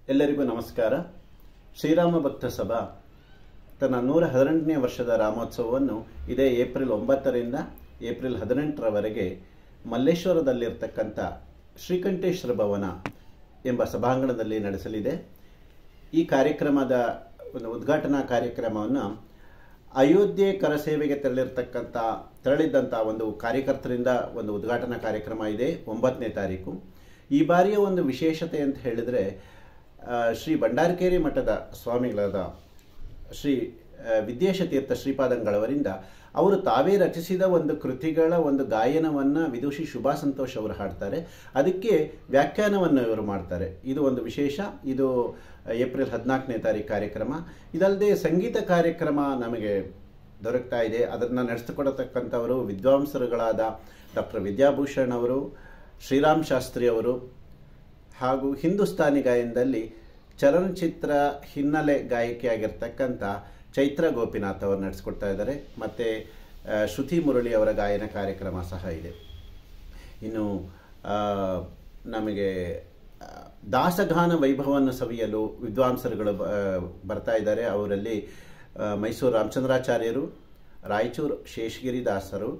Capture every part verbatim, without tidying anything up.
ಎಲ್ಲರಿಗೂ ನಮಸ್ಕಾರ. ಶ್ರೀರಾಮ ಭಕ್ತ ಸಭಾ ತನ್ನ ನೂರ ಹದಿನೆಂಟನೇ ವರ್ಷದ ರಾಮೋತ್ಸವವನ್ನು ಇದೇ ಏಪ್ರಿಲ್ ಒಂಬತ್ತರಿಂದ ಏಪ್ರಿಲ್ ಹದಿನೆಂಟರವರೆಗೆ ಮಲ್ಲೇಶ್ವರದಲ್ಲಿರ್ತಕ್ಕಂಥ ಶ್ರೀಕಂಠೇಶ್ವರ ಭವನ ಎಂಬ ಸಭಾಂಗಣದಲ್ಲಿ ನಡೆಸಲಿದೆ. ಈ ಕಾರ್ಯಕ್ರಮದ ಒಂದು ಉದ್ಘಾಟನಾ ಕಾರ್ಯಕ್ರಮವನ್ನು ಅಯೋಧ್ಯೆ ಕರಸೇವೆಗೆ ತೆರಳಿರ್ತಕ್ಕಂಥ ತೆರಳಿದ್ದಂಥ ಒಂದು ಕಾರ್ಯಕರ್ತರಿಂದ ಒಂದು ಉದ್ಘಾಟನಾ ಕಾರ್ಯಕ್ರಮ ಇದೆ ಒಂಬತ್ತನೇ ತಾರೀಕು. ಈ ಬಾರಿಯ ಒಂದು ವಿಶೇಷತೆ ಅಂತ ಹೇಳಿದರೆ, ಶ್ರೀ ಭಂಡಾರಕೇರಿ ಮಠದ ಸ್ವಾಮಿಗಳಾದ ಶ್ರೀ ವಿದ್ಯೇಶತೀರ್ಥ ಶ್ರೀಪಾದಂಗಳವರಿಂದ ಅವರು ತಾವೇ ರಚಿಸಿದ ಒಂದು ಕೃತಿಗಳ ಒಂದು ಗಾಯನವನ್ನು ವಿದುಷಿ ಶುಭಾ ಸಂತೋಷ್ ಅವರು ಹಾಡ್ತಾರೆ. ಅದಕ್ಕೆ ವ್ಯಾಖ್ಯಾನವನ್ನು ಇವರು ಮಾಡ್ತಾರೆ. ಇದು ಒಂದು ವಿಶೇಷ. ಇದು ಏಪ್ರಿಲ್ ಹದಿನಾಲ್ಕನೇ ತಾರೀಕು ಕಾರ್ಯಕ್ರಮ. ಇದಲ್ಲದೆ ಸಂಗೀತ ಕಾರ್ಯಕ್ರಮ ನಮಗೆ ದೊರಕ್ತಾ ಇದೆ. ಅದನ್ನು ನಡೆಸಿಕೊಡತಕ್ಕಂಥವರು ವಿದ್ವಾಂಸರುಗಳಾದ ಡಾಕ್ಟರ್ ವಿದ್ಯಾಭೂಷಣ್ ಅವರು, ಶ್ರೀರಾಮ್ ಶಾಸ್ತ್ರಿ ಅವರು, ಹಾಗೂ ಹಿಂದೂಸ್ತಾನಿ ಗಾಯನದಲ್ಲಿ ಚಲನಚಿತ್ರ ಹಿನ್ನೆಲೆ ಗಾಯಕಿಯಾಗಿರ್ತಕ್ಕಂಥ ಚೈತ್ರ ಗೋಪಿನಾಥ್ ಅವರು ನಡೆಸ್ಕೊಡ್ತಾ ಇದ್ದಾರೆ. ಮತ್ತು ಶ್ರುತಿ ಮುರಳಿ ಅವರ ಗಾಯನ ಕಾರ್ಯಕ್ರಮ ಸಹ ಇದೆ. ಇನ್ನು ನಮಗೆ ದಾಸಗಾನ ವೈಭವವನ್ನು ಸವಿಯಲು ವಿದ್ವಾಂಸರುಗಳು ಬರ್ತಾ ಇದ್ದಾರೆ. ಅವರಲ್ಲಿ ಮೈಸೂರು ರಾಮಚಂದ್ರಾಚಾರ್ಯರು, ರಾಯಚೂರು ಶೇಷಗಿರಿ ದಾಸರು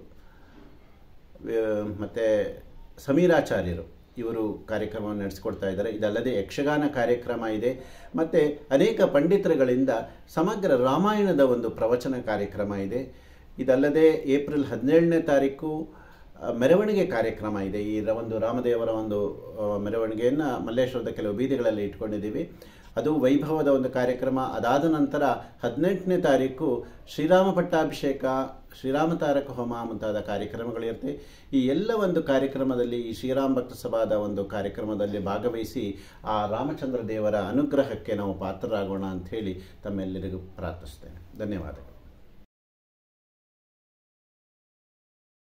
ಮತ್ತು ಸಮೀರಾಚಾರ್ಯರು ಇವರು ಕಾರ್ಯಕ್ರಮವನ್ನು ನಡೆಸಿಕೊಡ್ತಾ ಇದ್ದಾರೆ. ಇದಲ್ಲದೆ ಯಕ್ಷಗಾನ ಕಾರ್ಯಕ್ರಮ ಇದೆ. ಮತ್ತು ಅನೇಕ ಪಂಡಿತರುಗಳಿಂದ ಸಮಗ್ರ ರಾಮಾಯಣದ ಒಂದು ಪ್ರವಚನ ಕಾರ್ಯಕ್ರಮ ಇದೆ. ಇದಲ್ಲದೆ ಏಪ್ರಿಲ್ ಹದಿನೇಳನೇ ತಾರೀಕು ಮೆರವಣಿಗೆ ಕಾರ್ಯಕ್ರಮ ಇದೆ. ಈ ಒಂದು ರಾಮದೇವರ ಒಂದು ಮೆರವಣಿಗೆಯನ್ನು ಮಲ್ಲೇಶ್ವರದ ಕೆಲವು ಬೀದಿಗಳಲ್ಲಿ ಇಟ್ಕೊಂಡಿದ್ದೀವಿ. ಅದು ವೈಭವದ ಒಂದು ಕಾರ್ಯಕ್ರಮ. ಅದಾದ ನಂತರ ಹದಿನೆಂಟನೇ ತಾರೀಕು ಶ್ರೀರಾಮ ಪಟ್ಟಾಭಿಷೇಕ, ಶ್ರೀರಾಮ ತಾರಕ ಹೋಮ ಮುಂತಾದ ಕಾರ್ಯಕ್ರಮಗಳಿರುತ್ತೆ. ಈ ಎಲ್ಲ ಒಂದು ಕಾರ್ಯಕ್ರಮದಲ್ಲಿ ಈ ಶ್ರೀರಾಮ ಭಕ್ತ ಸಭಾದ ಒಂದು ಕಾರ್ಯಕ್ರಮದಲ್ಲಿ ಭಾಗವಹಿಸಿ ಆ ರಾಮಚಂದ್ರ ದೇವರ ಅನುಗ್ರಹಕ್ಕೆ ನಾವು ಪಾತ್ರರಾಗೋಣ ಅಂಥೇಳಿ ತಮ್ಮೆಲ್ಲರಿಗೂ ಪ್ರಾರ್ಥಿಸ್ತೇನೆ. ಧನ್ಯವಾದಗಳು.